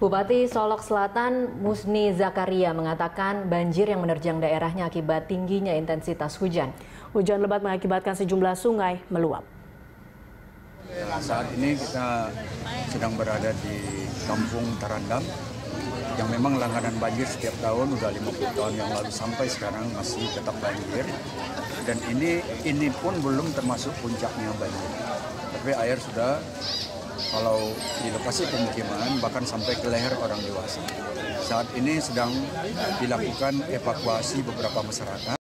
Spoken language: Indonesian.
Bupati Solok Selatan Musni Zakaria mengatakan banjir yang menerjang daerahnya akibat tingginya intensitas hujan. Hujan lebat mengakibatkan sejumlah sungai meluap. Saat ini kita sedang berada di Kampung Tarandam yang memang langganan banjir setiap tahun, udah 50 tahun yang lalu sampai sekarang masih tetap banjir. Dan ini pun belum termasuk puncaknya banjir. Tapi air sudah, kalau di lokasi pemukiman bahkan sampai ke leher orang dewasa. Saat ini sedang dilakukan evakuasi beberapa masyarakat.